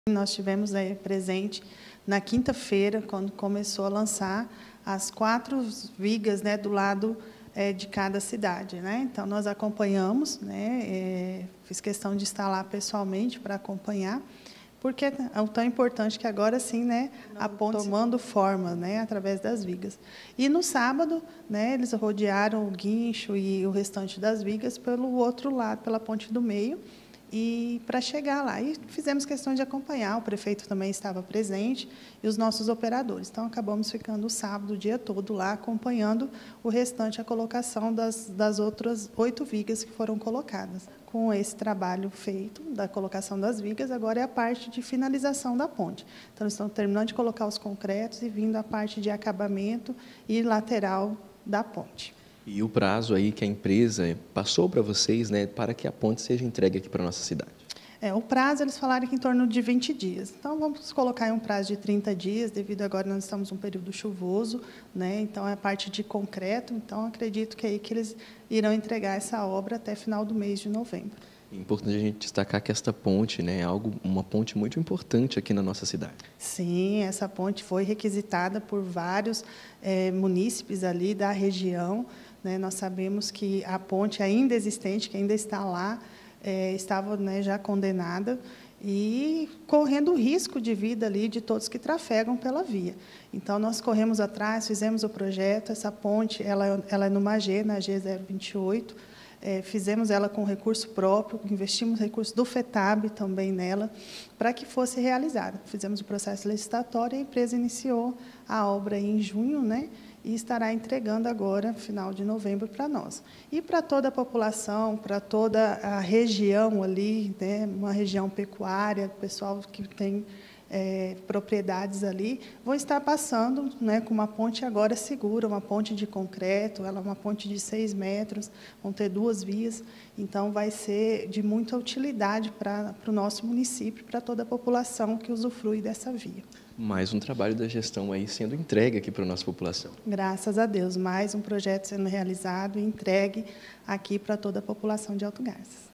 Nós tivemos aí presente na quinta-feira, quando começou a lançar as 4 vigas, né, do lado de cada cidade, né? Então, nós acompanhamos, né, fiz questão de estar lá pessoalmente para acompanhar, porque é tão importante que agora sim, né, a ponte tomando forma, né, através das vigas. E no sábado, né, eles rodearam o guincho e o restante das vigas pelo outro lado, pela ponte do meio, e para chegar lá. E fizemos questão de acompanhar, o prefeito também estava presente e os nossos operadores. Então, acabamos ficando o sábado, o dia todo lá, acompanhando o restante, a colocação das outras 8 vigas que foram colocadas. Com esse trabalho feito, da colocação das vigas, agora é a parte de finalização da ponte. Então, estamos terminando de colocar os concretos e vindo a parte de acabamento e lateral da ponte. E o prazo aí que a empresa passou para vocês, né, para que a ponte seja entregue aqui para a nossa cidade? O prazo, eles falaram que em torno de 20 dias. Então, vamos colocar em um prazo de 30 dias, devido agora nós estamos num período chuvoso, né? Então, é a parte de concreto. Então, acredito que é aí que eles irão entregar essa obra até final do mês de novembro. É importante a gente destacar que esta ponte, né, é uma ponte muito importante aqui na nossa cidade. Sim, essa ponte foi requisitada por vários munícipes ali da região, né? Nós sabemos que a ponte ainda existente, que ainda está lá, estava, né, já condenada e correndo o risco de vida ali de todos que trafegam pela via. Então, nós corremos atrás, fizemos o projeto. Essa ponte ela é no MAGE, na G028, fizemos ela com recurso próprio, investimos recursos do FETAB também nela, para que fosse realizada. Fizemos o processo licitatório e a empresa iniciou a obra em junho, né? E estará entregando agora, final de novembro, para nós. E para toda a população, para toda a região ali, né, uma região pecuária, pessoal que tem propriedades ali, vão estar passando, né, com uma ponte agora segura, uma ponte de concreto, ela é uma ponte de 6 metros, vão ter 2 vias, então vai ser de muita utilidade para o nosso município, para toda a população que usufrui dessa via. Mais um trabalho da gestão aí sendo entregue aqui para a nossa população. Graças a Deus, mais um projeto sendo realizado e entregue aqui para toda a população de Alto Garças.